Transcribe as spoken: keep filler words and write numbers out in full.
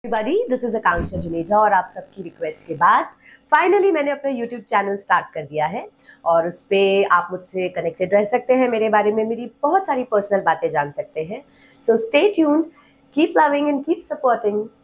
Everybody, this is Akanksha Juneja और आप सबकी रिक्वेस्ट के बाद फाइनली मैंने अपना यूट्यूब चैनल स्टार्ट कर दिया है और उस पर आप मुझसे कनेक्टेड रह सकते हैं, मेरे बारे में मेरी बहुत सारी पर्सनल बातें जान सकते हैं। So stay tuned, keep loving and keep supporting.